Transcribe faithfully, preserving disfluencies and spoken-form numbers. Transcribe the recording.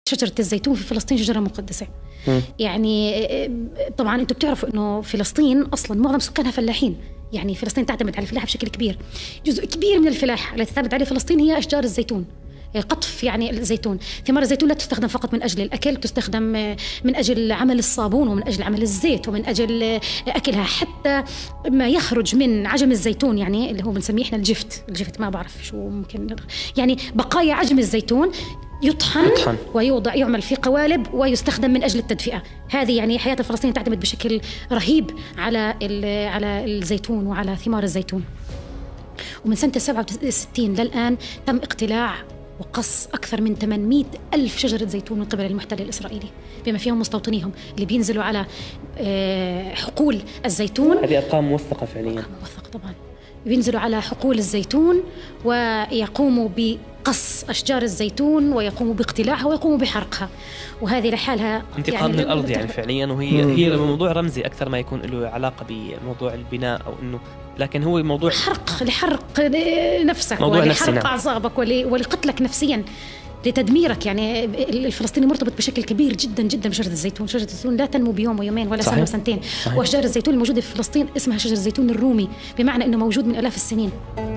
شجرة الزيتون في فلسطين شجرة مقدسة. م. يعني طبعا انتم بتعرفوا انه فلسطين اصلا معظم سكانها فلاحين، يعني فلسطين تعتمد على الفلاحة بشكل كبير. جزء كبير من الفلاحة التي تعتمد عليه فلسطين هي اشجار الزيتون، قطف يعني الزيتون. ثمار الزيتون لا تستخدم فقط من أجل الأكل، تستخدم من أجل عمل الصابون ومن أجل عمل الزيت ومن أجل أكلها. حتى ما يخرج من عجم الزيتون يعني اللي هو بنسميه إحنا الجفت الجفت ما بعرف شو ممكن، يعني بقايا عجم الزيتون يطحن, يطحن ويوضع يعمل في قوالب ويستخدم من أجل التدفئة. هذه يعني حياة الفلسطينيين تعتمد بشكل رهيب على على الزيتون وعلى ثمار الزيتون. ومن سنة سبعة وستين للآن تم اقتلاع وقص أكثر من ثمانمئة ألف شجرة زيتون من قبل المحتل الإسرائيلي بما فيهم مستوطنيهم اللي بينزلوا على حقول الزيتون. هذه أرقام موثقة فعليا. أرقام موثقة طبعا. بينزلوا على حقول الزيتون ويقوموا بقص أشجار الزيتون ويقوموا باقتلاعها ويقوموا بحرقها، وهذه لحالها انتقام يعني من الأرض يعني فعليا. وهي مم. هي موضوع رمزي أكثر ما يكون له علاقة بموضوع البناء أو إنه، لكن هو موضوع حرق لحرق نفسك ولحرق أعصابك ولقتلك نفسيا لتدميرك. يعني الفلسطيني مرتبط بشكل كبير جدا جدا بشجرة الزيتون. شجرة الزيتون لا تنمو بيوم ويومين ولا سنة وسنتين. وأشجار الزيتون الموجودة في فلسطين اسمها شجر الزيتون الرومي، بمعنى أنه موجود من آلاف السنين.